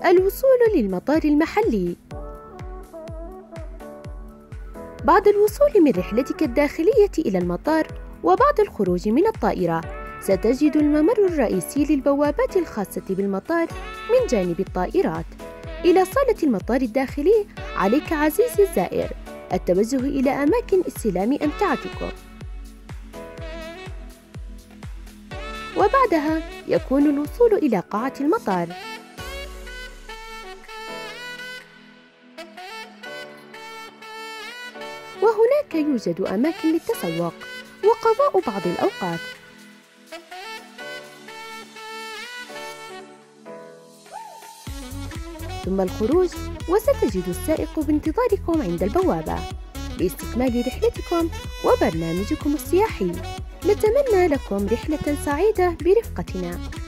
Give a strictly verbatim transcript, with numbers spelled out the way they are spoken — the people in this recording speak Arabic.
الوصول للمطار المحلي. بعد الوصول من رحلتك الداخلية إلى المطار وبعد الخروج من الطائرة، ستجد الممر الرئيسي للبوابات الخاصة بالمطار من جانب الطائرات. إلى صالة المطار الداخلي، عليك عزيزي الزائر التوجه إلى أماكن استلام أمتعتكم، وبعدها يكون الوصول إلى قاعة المطار. وهناك يوجد أماكن للتسوق وقضاء بعض الأوقات. ثم الخروج، وستجد السائق بانتظاركم عند البوابة لاستكمال رحلتكم وبرنامجكم السياحي. نتمنى لكم رحلة سعيدة برفقتنا.